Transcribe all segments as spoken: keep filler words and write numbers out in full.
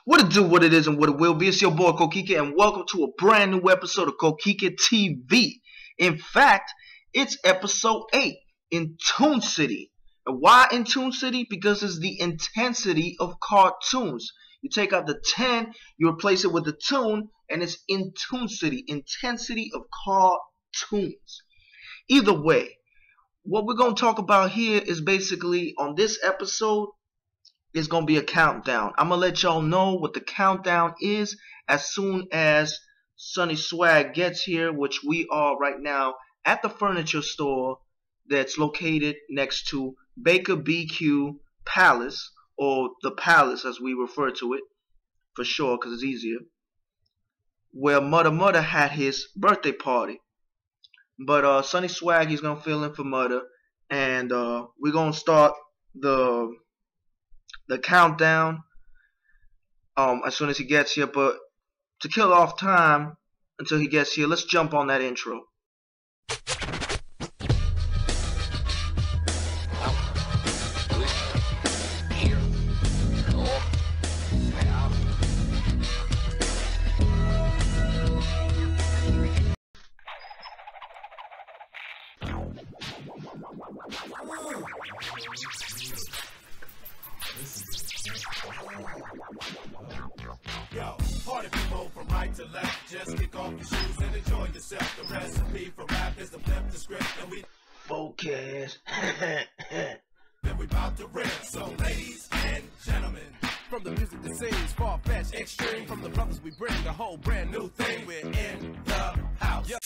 What it do, what it is, and what it will be. It's your boy CoQuiQuE, and welcome to a brand new episode of CoQuiQueTv. In fact, it's episode eight, inTOONsity. And why inTOONsity? Because it's the intensity of cartoons. You take out the ten, you replace it with the tune, and it's inTOONsity, intensity of cartoons. Either way, what we're going to talk about here is basically, on this episode, it's going to be a countdown. I'm going to let y'all know what the countdown is as soon as Sonny Swag gets here, which we are right now at the furniture store that's located next to Baker B Q Palace, or the Palace as we refer to it, for sure, because it's easier, where Mother Mother had his birthday party. But uh, Sonny Swag, he's going to fill in for Mother, and uh, we're going to start the... the countdown um as soon as he gets here. But to kill off time until he gets here, let's jump on that intro. Yo, party people from right to left, just kick off your shoes and enjoy yourself. The recipe for rap is to flip the script, and we Focus. then we about to rip. So ladies and gentlemen, From the music that sings far-fetched, extreme. From the brothers we bring a whole brand new thing. We're in the house. Yep.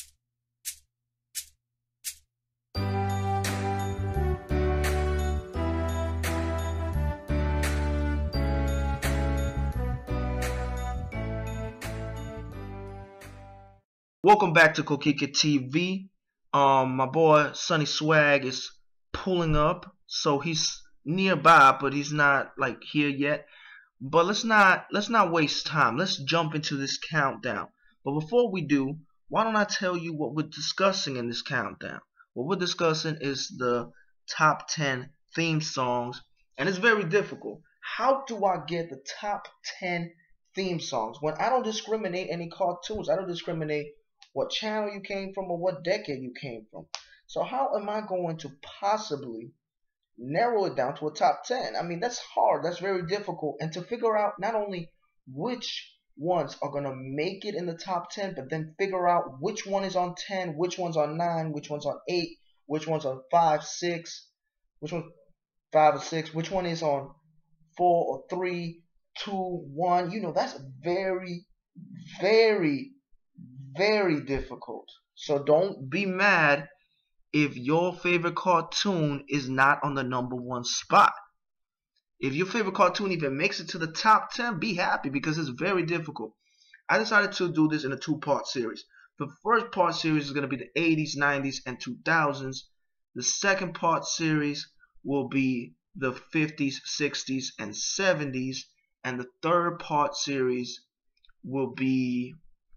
Welcome back to CoQuiQueTv. Um, my boy Sonny Swag is pulling up, so he's nearby, but he's not like here yet. But let's not let's not waste time. Let's jump into this countdown. But before we do, why don't I tell you what we're discussing in this countdown? What we're discussing is the top ten theme songs, and it's very difficult. How do I get the top ten theme songs when I don't discriminate any cartoons? I don't discriminate what channel you came from or what decade you came from. So how am I going to possibly narrow it down to a top ten? I mean, that's hard. That's very difficult. And to figure out not only which ones are going to make it in the top ten, but then figure out which one is on ten, which one's on nine, which one's on eight, which one's on five, six, which one's five or six, which one is on four or three, two, one. You know, that's very, very very difficult. So don't be mad if your favorite cartoon is not on the number one spot. If your favorite cartoon even makes it to the top ten, be happy, because it's very difficult. I decided to do this in a two-part series. The first part series is going to be the eighties, nineties, and two thousands. The second part series will be the fifties, sixties, and seventies. And the third part series will be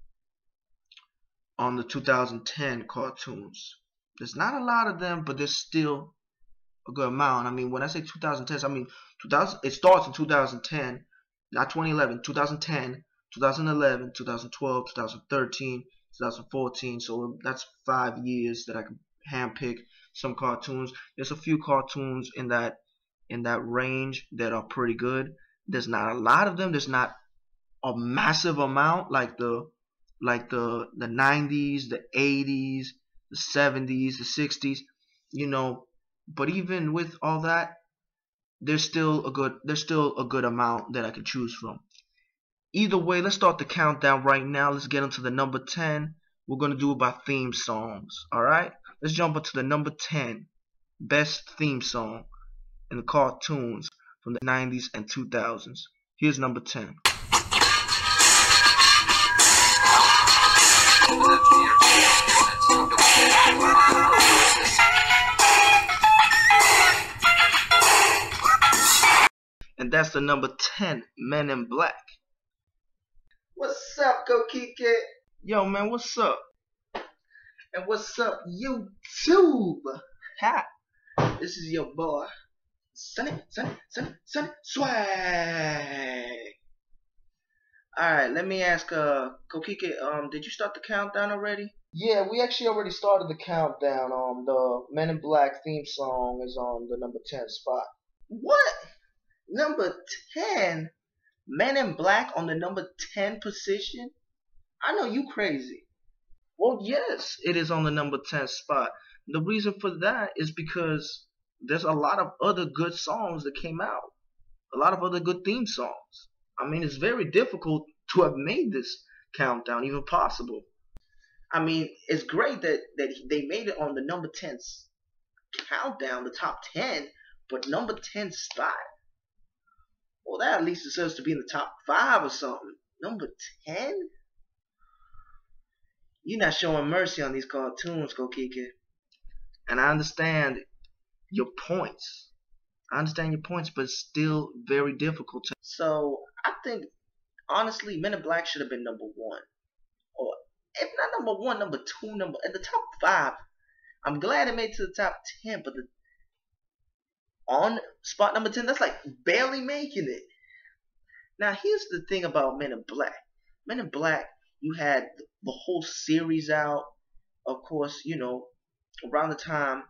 on the two thousand ten cartoons. There's not a lot of them, but there's still a good amount. I mean, when I say two thousand ten, I mean two thousand. It starts in two thousand ten, not twenty eleven. two thousand ten, two thousand eleven, two thousand twelve, two thousand thirteen, two thousand fourteen. So that's five years that I can handpick some cartoons. There's a few cartoons in that in that range that are pretty good. There's not a lot of them. There's not a massive amount like the like the the nineties, the eighties, the seventies, the sixties, you know. But even with all that, there's still a good there's still a good amount that I can choose from. Either way, let's start the countdown right now. Let's get into the number ten. We're gonna do it by theme songs. All right, let's jump into the number ten best theme song in the cartoons from the nineties and two thousands. Here's number ten. And that's the number ten, Men in Black. What's up, CoQuiQuE? Yo, man, what's up? And what's up, YouTube? Ha! This is your boy, Sonny, Sonny, Sonny, Sonny Swag. Alright, let me ask, uh, CoQuiQue, um, did you start the countdown already? Yeah, we actually already started the countdown. Um, the Men in Black theme song is on the number ten spot. What? Number ten? Men in Black on the number ten position? I know you crazy. Well, yes, it is on the number ten spot. The reason for that is because there's a lot of other good songs that came out. A lot of other good theme songs. I mean, it's very difficult to have made this countdown even possible. I mean, it's great that, that they made it on the number ten countdown, the top ten, but number ten spot? Well, that at least deserves to be in the top five or something. Number ten? You're not showing mercy on these cartoons, CoQuiQue. And I understand your points. I understand your points, but it's still very difficult to... So, I think, honestly, Men in Black should have been number one. Or, if not number one, number two, number... At the top five. I'm glad it made it to the top ten, but the... On spot number ten, that's like barely making it. Now, here's the thing about Men in Black. Men in Black, you had the whole series out. Of course, you know, around the time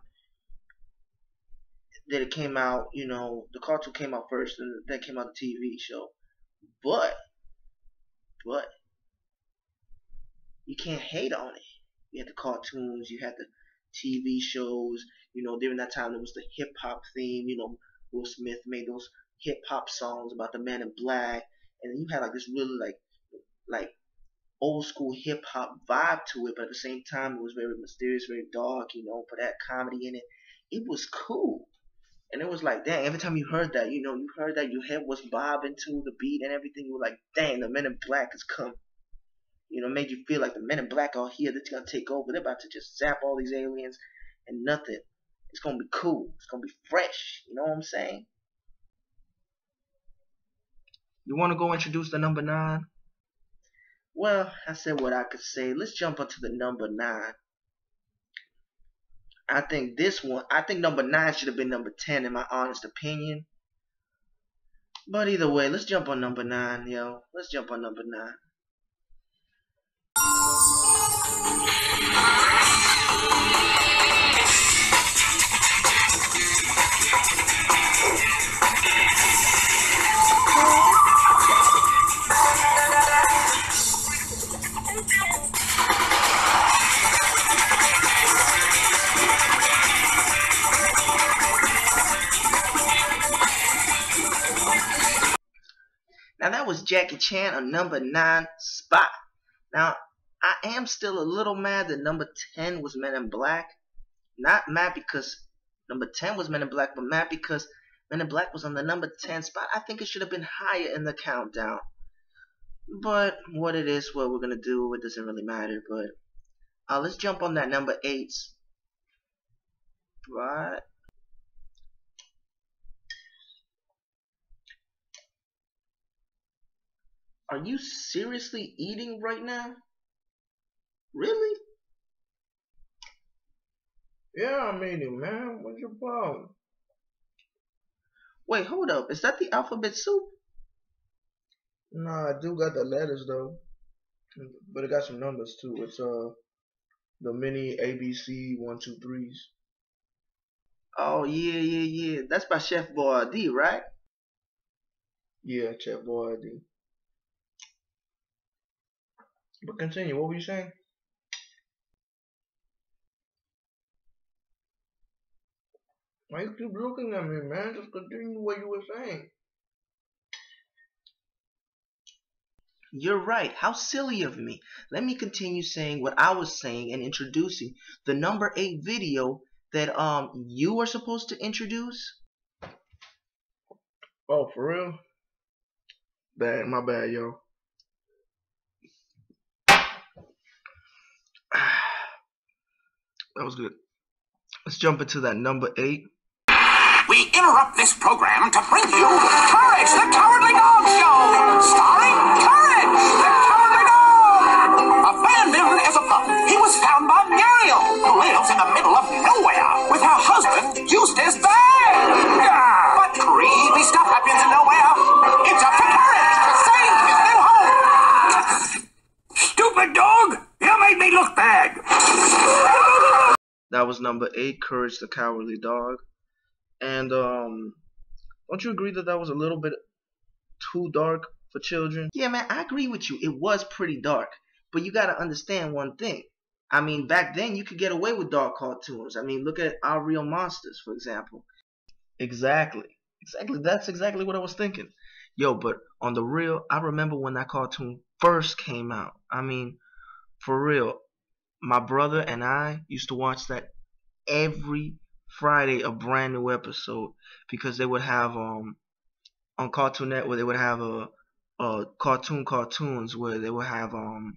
that it came out, you know, the cartoon came out first, and then came out the T V show. But, but, you can't hate on it. You had the cartoons, you had the T V shows, you know, during that time there was the hip-hop theme, you know, Will Smith made those hip-hop songs about the Men in Black, and then you had like this really like, like, old school hip-hop vibe to it, but at the same time it was very mysterious, very dark, you know, but had comedy in it. It was cool. And it was like, dang, every time you heard that, you know, you heard that, your head was bobbing to the beat and everything. You were like, dang, the Men in Black has come. You know, made you feel like the Men in Black are here. They're going to take over. They're about to just zap all these aliens and nothing. It's going to be cool. It's going to be fresh. You know what I'm saying? You want to go introduce the number nine? Well, I said what I could say. Let's jump onto the number nine. I think this one, I think number nine should have been number ten in my honest opinion. But either way, let's jump on number nine, yo. Let's jump on number nine. Now that was Jackie Chan on number nine spot. Now I am still a little mad that number ten was Men in Black. Not mad because number ten was Men in Black, but mad because Men in Black was on the number ten spot. I think it should have been higher in the countdown. But what it is, what we're gonna do, it doesn't really matter. But uh, let's jump on that number eight. Right. Are you seriously eating right now? Really? Yeah, I'm eating, man. What's your problem? Wait, hold up. Is that the alphabet soup? Nah, I do got the letters though, but it got some numbers too. It's uh the mini A B C one two threes. Oh yeah, yeah, yeah. That's by Chef Boyardee, right? Yeah, Chef Boyardee. But continue. What were you saying? Why you keep looking at me, man? Just continue what you were saying. You're right. How silly of me. Let me continue saying what I was saying and introducing the number eight video that um you were supposed to introduce. Oh, for real? Bad, my bad, yo. That was good. Let's jump into that number eight. We interrupt this program to bring you Courage, the Cowardly Dog Show, starring Courage, the Cowardly Dog. Abandoned as a pup, he was found by Muriel, who lives in the middle of nowhere with her husband, Eustace Bang. But creepy stuff happens in nowhere. It's up to Courage to save his new home. was number eight, Courage the Cowardly Dog. And um, don't you agree that that was a little bit too dark for children? Yeah, man, I agree with you. It was pretty dark. But you gotta understand one thing. I mean, back then you could get away with dark cartoons. I mean, look at Our Real Monsters, for example. Exactly. Exactly. That's exactly what I was thinking. Yo, but on the real, I remember when that cartoon first came out. I mean, for real, my brother and I used to watch that every Friday, a brand new episode, because they would have um on Cartoon Network, they would have a a cartoon cartoons where they would have um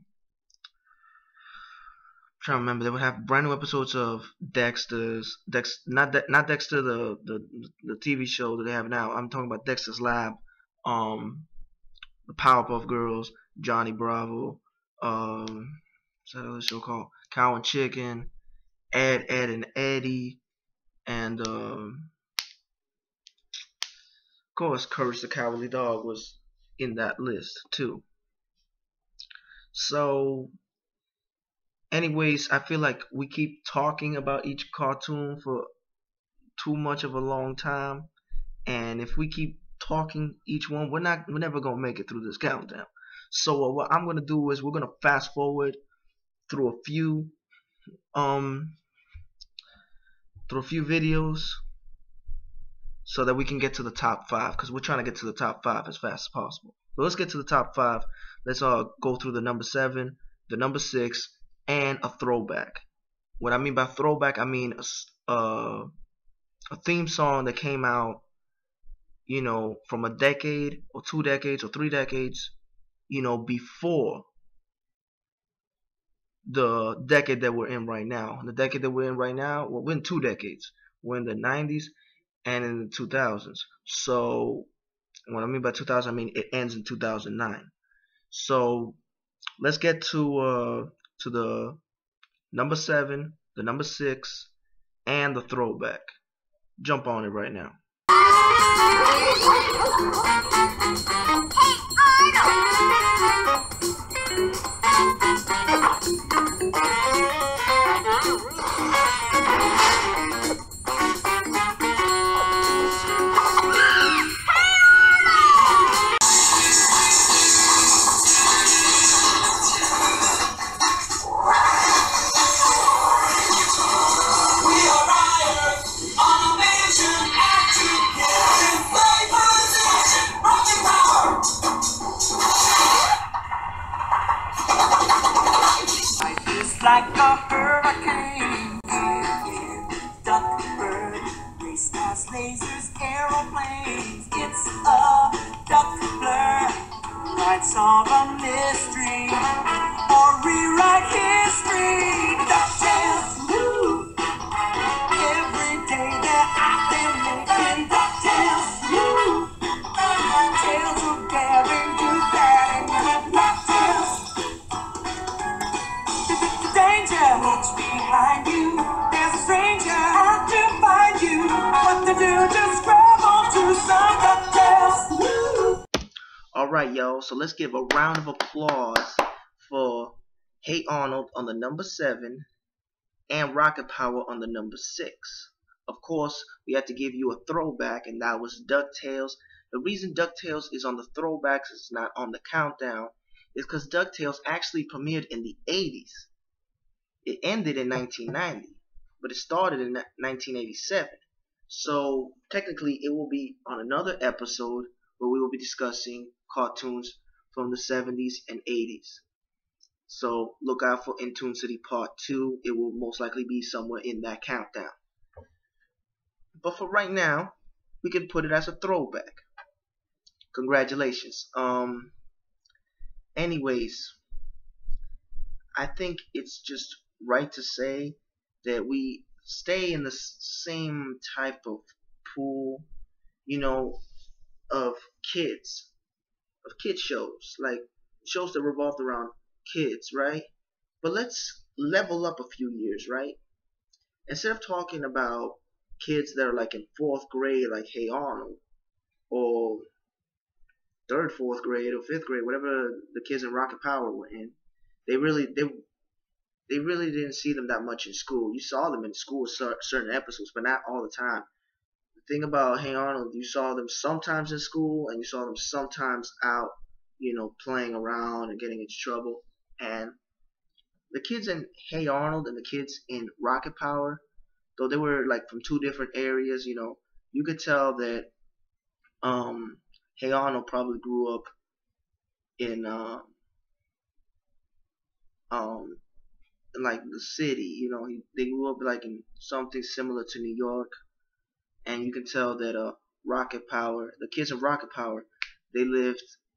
I'm trying to remember, they would have brand new episodes of Dexter's Dex not De- not Dexter the, the the T V show that they have now. I'm talking about Dexter's Lab, um the Powerpuff Girls, Johnny Bravo, um what's that other show called? Cow and Chicken, Ed, Ed and Eddie, and um, of course, Courage the Cowardly Dog was in that list too. So, anyways, I feel like we keep talking about each cartoon for too much of a long time, and if we keep talking each one, we're not, we're never gonna make it through this countdown. So, uh, what I'm gonna do is we're gonna fast forward through a few, um, through a few videos, so that we can get to the top five, because we're trying to get to the top five as fast as possible. So let's get to the top five. Let's uh, go through the number seven, the number six, and a throwback. What I mean by throwback, I mean a, uh, a theme song that came out, you know, from a decade or two decades or three decades, you know, before the decade that we're in right now. The decade that we're in right now, well, we're in two decades. We're in the nineties and in the two thousands. So what I mean by two thousand, I mean it ends in two thousand nine. So let's get to uh to the number seven, the number six, and the throwback. Jump on it right now. Like a hurricane, duck, bird, race cars, lasers, aeroplanes. It's a duck blur, write song a mystery, or rewrite history. DuckTales, woo! Every day that I've been making DuckTales, woo! Tales of daring, do batting with DuckTales. Danger looks behind you. There's a stranger out to find you. What to do? Just grab onto some DuckTales. Alright, yo, so let's give a round of applause for Hey Arnold on the number seven and Rocket Power on the number six. Of course, we had to give you a throwback, and that was DuckTales. The reason DuckTales is on the throwbacks, it's not on the countdown, is because DuckTales actually premiered in the eighties. It ended in nineteen ninety, but it started in nineteen eighty-seven. So technically it will be on another episode where we will be discussing cartoons from the seventies and eighties. So look out for inTOONsity Part two. It will most likely be somewhere in that countdown. But for right now, we can put it as a throwback. Congratulations. Um. Anyways, I think it's just right to say that we stay in the same type of pool, you know, of kids, of kid shows, like shows that revolved around kids, right? But let's level up a few years, right? Instead of talking about kids that are like in fourth grade, like Hey Arnold, or third, fourth grade, or fifth grade, whatever the kids in Rocket Power were in, they really they they really didn't see them that much in school. You saw them in school certain episodes, but not all the time. The thing about Hey Arnold, you saw them sometimes in school, and you saw them sometimes out, you know, playing around and getting into trouble. And the kids in Hey Arnold and the kids in Rocket Power, though they were like from two different areas, you know, you could tell that um, Hey Arnold probably grew up in uh, um, in like the city, you know, he, they grew up like in something similar to New York, and you can tell that uh, Rocket Power, the kids in Rocket Power, they lived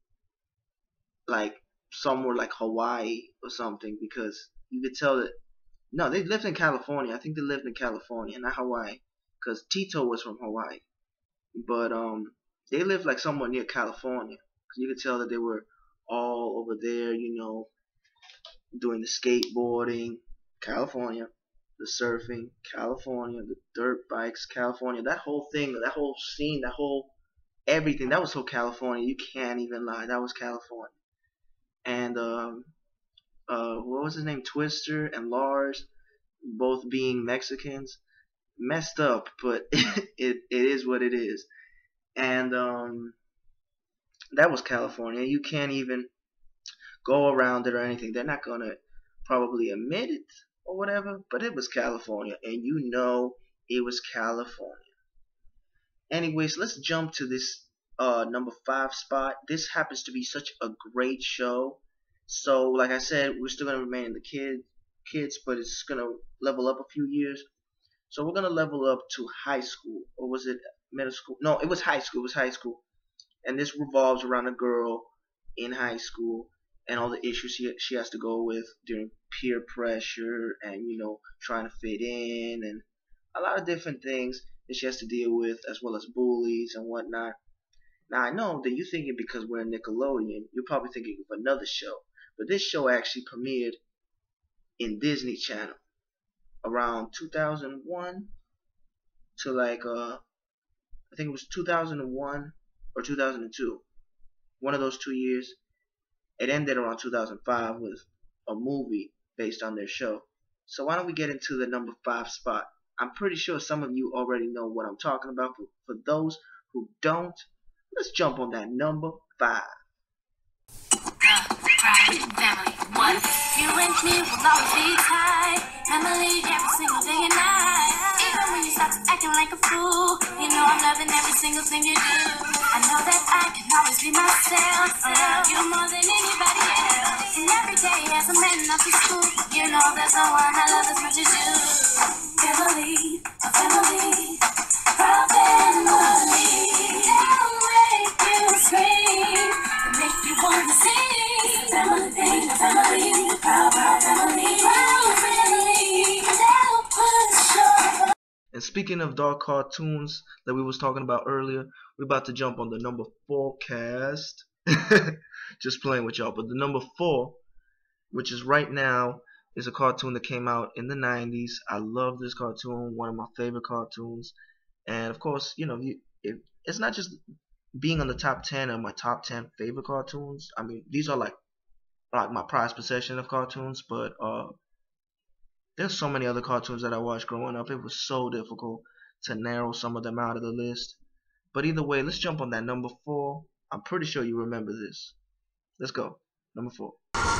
like somewhere like Hawaii or something, because you could tell that no, they lived in California. I think they lived in California, not Hawaii, because Tito was from Hawaii. But um, they lived like somewhere near California. Cause you could tell that they were all over there, you know, doing the skateboarding, California, the surfing, California, the dirt bikes, California. That whole thing, that whole scene, that whole everything, that was so California. You can't even lie. That was California. And um, uh, what was his name? Twister and Lars, both being Mexicans. Messed up, but it it is what it is. And um, that was California. You can't even go around it or anything. They're not gonna probably admit it or whatever, but it was California, and you know it was California. Anyways, let's jump to this uh, number five spot. This happens to be such a great show. So, like I said, we're still gonna remain in the kid kids, but it's gonna level up a few years. So we're gonna level up to high school, or was it middle school? No, it was high school. It was high school, and this revolves around a girl in high school and all the issues she she has to go with during peer pressure and you know trying to fit in and a lot of different things that she has to deal with, as well as bullies and whatnot. Now I know that you're thinking because we're in Nickelodeon, you're probably thinking of another show, but this show actually premiered in Disney Channel around two thousand one to like uh I think it was two thousand one or two thousand two, one of those two years. It ended around two thousand five with a movie based on their show. So why don't we get into the number five spot? I'm pretty sure some of you already know what I'm talking about. For, for those who don't, let's jump on that number five. Family, what? You and me will always be tight. Family every single day and night. Even when you start acting like a fool, you know I'm loving every single thing you do. I know that I can always be myself. I love you more than anybody else. And every day as I'm heading off to school, you know there's no one I love as much as you. Family, a family, proud family. They'll make you scream, they make you wanna sing. Family, family, proud, proud family, proud family. They'll push your. And speaking of dark cartoons that we was talking about earlier, we're about to jump on the number four cast. Just playing with y'all. But the number four, which is right now, is a cartoon that came out in the nineties. I love this cartoon, one of my favorite cartoons. And of course, you know, you, it, it's not just being on the top ten of my top ten favorite cartoons. I mean, these are like like my prized possession of cartoons, but uh, there's so many other cartoons that I watched growing up. It was so difficult to narrow some of them out of the list. But either way, let's jump on that number four. I'm pretty sure you remember this. Let's go. Number four.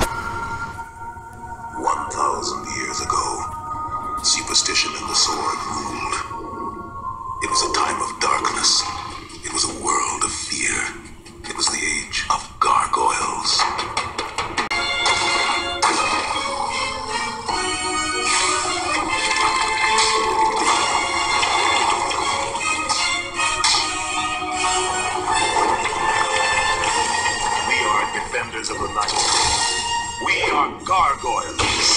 One thousand years ago, superstition and the sword ruled. It was a time of darkness. It was a world of fear. It was the age of gargoyles. We are defenders of the night. We are gargoyles.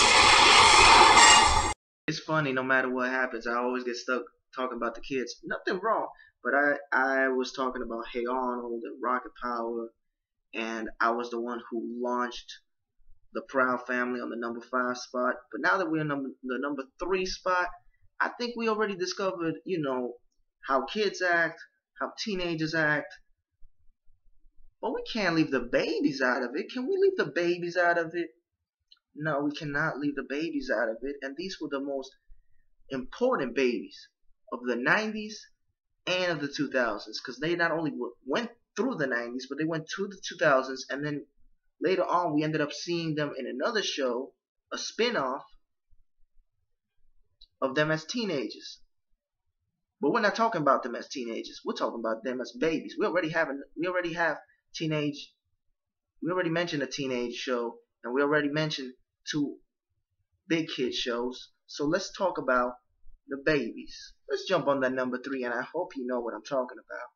It's funny, no matter what happens, I always get stuck talking about the kids. Nothing wrong, but I, I was talking about Hey Arnold and Rocket Power, and I was the one who launched the Proud Family on the number five spot. But now that we're in number, the number three spot, I think we already discovered, you know, how kids act, how teenagers act. But we can't leave the babies out of it. Can we leave the babies out of it? No, we cannot leave the babies out of it. And these were the most important babies of the nineties and of the two thousands, because they not only went through the nineties, but they went to the two thousands, and then later on we ended up seeing them in another show, a spin-off of them as teenagers. But we're not talking about them as teenagers. We're talking about them as babies. We already have an, we already have teenage. We already mentioned a teenage show, and we already mentioned two big kid shows. So let's talk about the babies. Let's jump on that number three, and I hope you know what I'm talking about.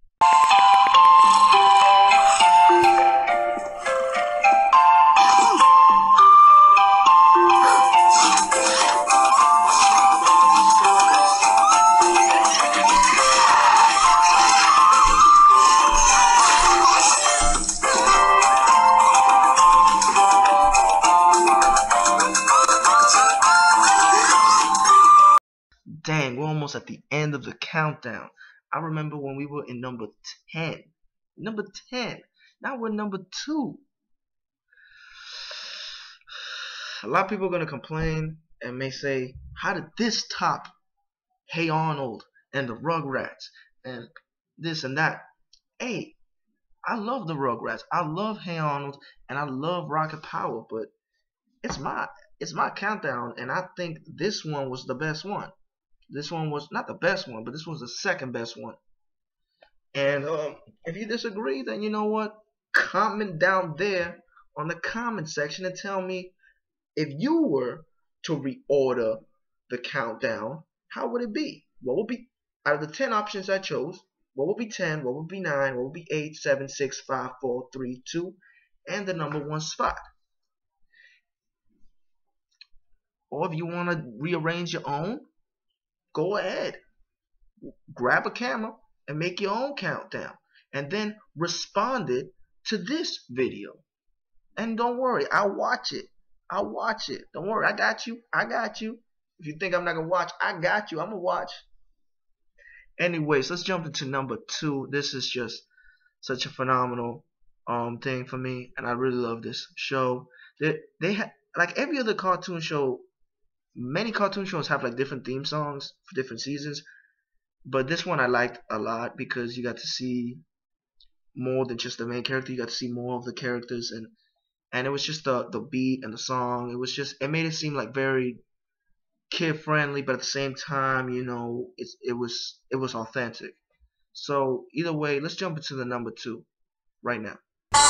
Dang, we're almost at the end of the countdown. I remember when we were in number ten. Number ten. Now we're number two. A lot of people are going to complain and may say, how did this top Hey Arnold and the Rugrats and this and that? Hey, I love the Rugrats. I love Hey Arnold and I love Rocket Power, but it's my it's my countdown, and I think this one was the best one. This one was not the best one, but this was the second best one. And um, if you disagree, then you know what? Comment down there on the comment section and tell me, if you were to reorder the countdown, how would it be? What would be, out of the ten options I chose, what would be ten, what would be nine, what would be eight, seven, six, five, four, three, two, and the number one spot? Or if you want to rearrange your own, go ahead, grab a camera and make your own countdown, and then respond it to this video. And don't worry, I'll watch it. I'll watch it. Don't worry, I got you. I got you. If you think I'm not gonna watch, I got you. I'm gonna watch. Anyways, let's jump into number two. This is just such a phenomenal um thing for me, and I really love this show. They they ha like every other cartoon show. Many cartoon shows have like different theme songs for different seasons, but this one I liked a lot because you got to see more than just the main character. You got to see more of the characters, and and it was just the the beat and the song. It was just, it made it seem like very kid friendly, but at the same time, you know, it's it was it was authentic. So either way, let's jump into the number two right now.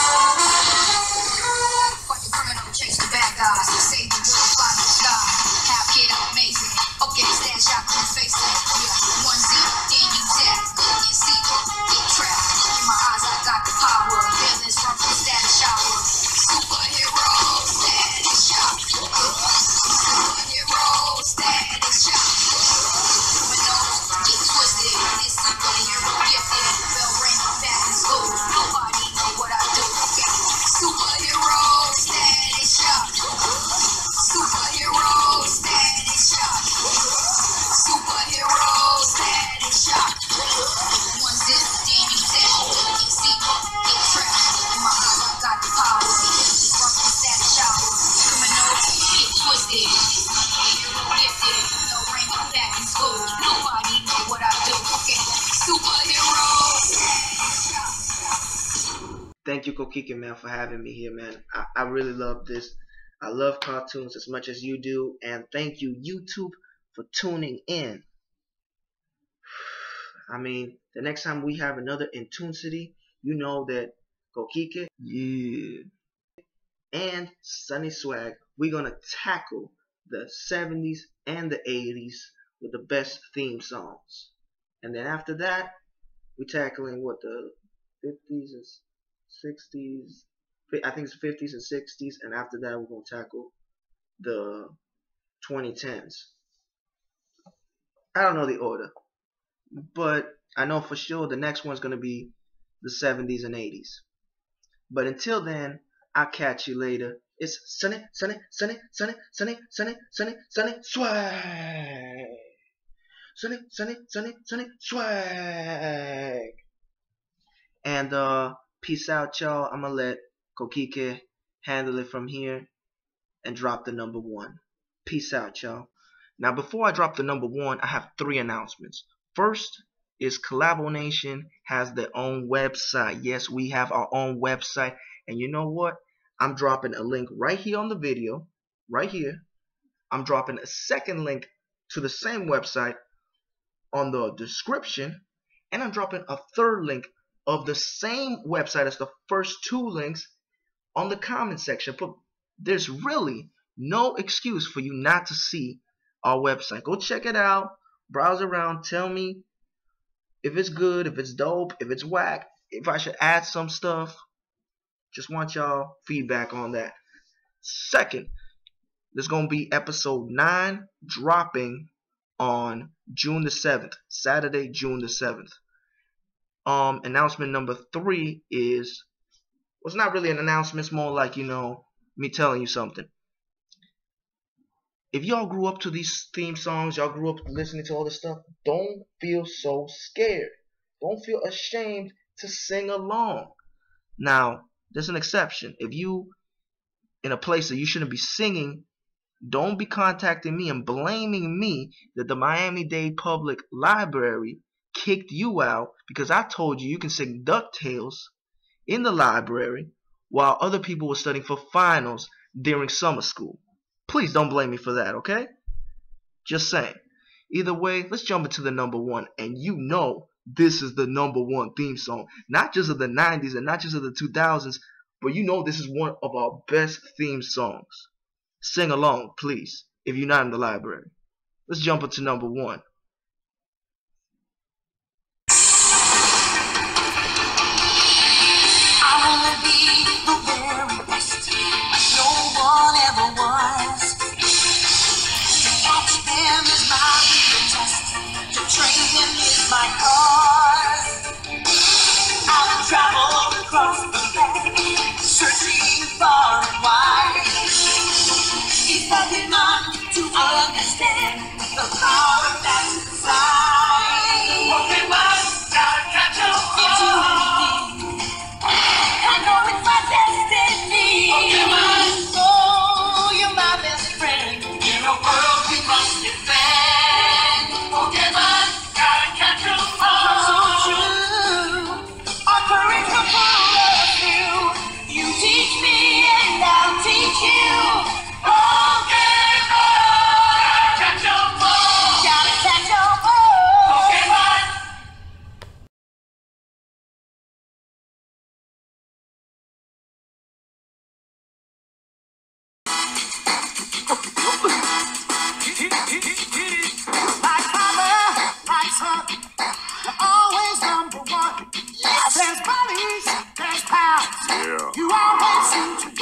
Chase the bad guys, save the world, fly the sky. Half kid, I'm amazing. Okay, stand shot to the face. Yeah, one Z, then you tap. You see, get trapped. Look in my eyes, I got the power. Feelings from the status shower. Superhero, status shock. Superhero, status shock. Criminals, get twisted. This superhero gifted. Bell ring, back in school. Nobody know what I do. Superhero, status shock. Superhero, status shock. Superhero, status shock. One zip, then you zip. Get seat, get trapped. In my eyes, I got the power. From the status shock. Criminals, get twisted. Superhero gifted. No ring, back in school. Nobody know what I do. Okay, superhero, status shock. Thank you, CoQuiQuE, man, for having me here, man. I, I really love this. I love cartoons as much as you do, and thank you, YouTube, for tuning in. I mean, the next time we have another inTOONsity, you know that CoQuiQuE, yeah, and Sunny Swag, we're gonna tackle the seventies and the eighties with the best theme songs. And then after that, we're tackling what, the fifties and sixties, I think it's fifties and sixties, and after that we're going to tackle the twenty tens. I don't know the order, but I know for sure the next one's going to be the seventies and eighties. But until then, I'll catch you later. It's Sunny, Sunny, Sunny, Sunny, Sunny, Sunny, Sunny, Sunny, Swag. Sunny, Sunny, Sunny, Sunny, Swag. And uh, peace out, y'all. I'm gonna let CoQuiQuE handle it from here. and drop the number one. Peace out, y'all. Now, before I drop the number one, I have three announcements. First is Collabo Nation has their own website. Yes, we have our own website. And you know what? I'm dropping a link right here on the video. Right here. I'm dropping a second link to the same website on the description. And I'm dropping a third link of the same website as the first two links on the comment section. But there's really no excuse for you not to see our website. Go check it out. Browse around. Tell me if it's good, if it's dope, if it's whack, if I should add some stuff. Just want y'all feedback on that. Second, there's going to be episode nine dropping on June the seventh. Saturday, June the seventh. Um, announcement number three is, well, it's not really an announcement. It's more like, you know, me telling you something. If y'all grew up to these theme songs, y'all grew up listening to all this stuff, don't feel so scared. Don't feel ashamed to sing along. Now, there's an exception. If you in a place that you shouldn't be singing, don't be contacting me and blaming me that the Miami-Dade Public Library kicked you out because I told you you can sing DuckTales in the library while other people were studying for finals during summer school. Please don't blame me for that, okay? Just saying. Either way, let's jump into the number one. And you know this is the number one theme song. Not just of the nineties and not just of the two thousands, but you know this is one of our best theme songs. Sing along, please, if you're not in the library. Let's jump into number one. I wanna be the very best, like no one ever was. To catch them is my real test, to train them is my cause. I've traveled across the land, searching far and wide. If I did not to understand the power that's inside. Pokemon, gotta catch 'em all. I know it's my destiny. Pokemon, oh, you're my best friend. In a world we must defend. Pokemon, gotta catch 'em all. So true. Our courage will pull us through. You teach me and I'll teach you. Pokemon, gotta catch 'em all. Gotta catch 'em all. Pokemon. Like father, like son, you're always number one. Yes. There's buddies, there's pals. Yeah. You always seem to